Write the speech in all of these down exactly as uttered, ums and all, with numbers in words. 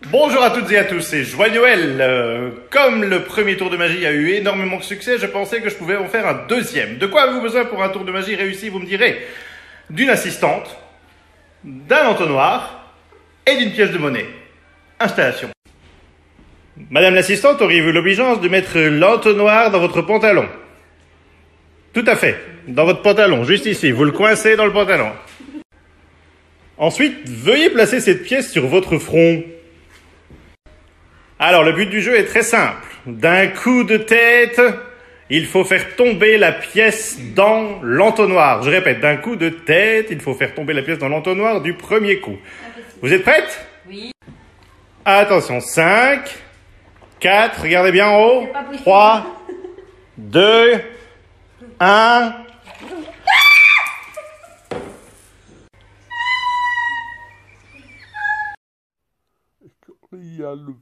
Bonjour à toutes et à tous, c'est Joyeux Noël. Euh, comme le premier tour de magie a eu énormément de succès, je pensais que je pouvais en faire un deuxième. De quoi avez-vous besoin pour un tour de magie réussi, vous me direz? D'une assistante, d'un entonnoir et d'une pièce de monnaie. Installation. Madame l'assistante, auriez-vous l'obligeance de mettre l'entonnoir dans votre pantalon? Tout à fait, dans votre pantalon, juste ici, vous le coincez dans le pantalon. Ensuite, veuillez placer cette pièce sur votre front. Alors, le but du jeu est très simple. D'un coup de tête, il faut faire tomber la pièce dans l'entonnoir. Je répète, d'un coup de tête, il faut faire tomber la pièce dans l'entonnoir du premier coup. Vous êtes prête? Oui. Attention, cinq, quatre, regardez bien en haut. trois, deux, un... Il y a le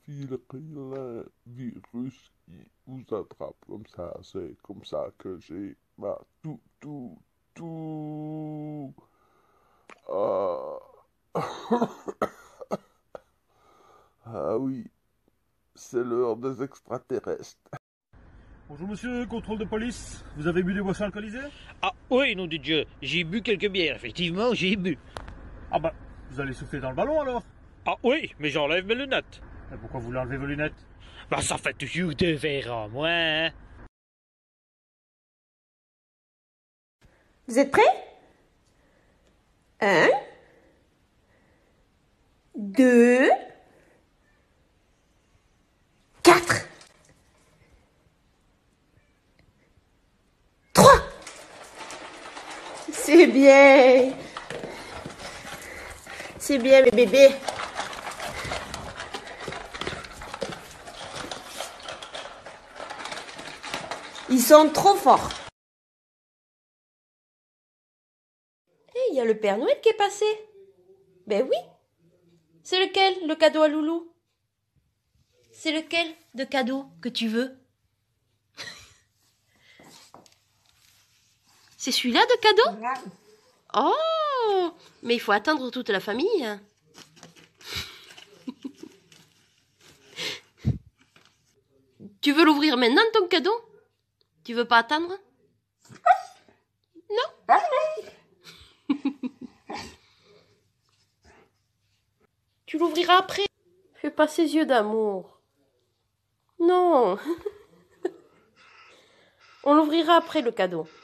virus qui vous attrape comme ça, c'est comme ça que j'ai bah, tout, tout, tout. Ah, ah oui, c'est l'heure des extraterrestres. Bonjour monsieur, contrôle de police. Vous avez bu des boissons alcoolisées? Ah oui, nom de Dieu, j'ai bu quelques bières, effectivement, j'ai bu. Ah bah, vous allez souffler dans le ballon alors? Ah oui, mais j'enlève mes lunettes. Mais pourquoi vous enlevez vos lunettes? Bah ça fait toujours deux verres en moins, hein. Vous êtes prêts? Un, deux, quatre, trois. C'est bien. C'est bien mes bébés. Ils sont trop forts. Et il y a le Père Noël qui est passé. Ben oui. C'est lequel, le cadeau à Loulou? C'est lequel de cadeau que tu veux? C'est celui-là de cadeau? Oh, mais il faut attendre toute la famille. Tu veux l'ouvrir maintenant, ton cadeau? Tu veux pas attendre? Non? Tu l'ouvriras après. Fais pas ses yeux d'amour. Non. On l'ouvrira après le cadeau.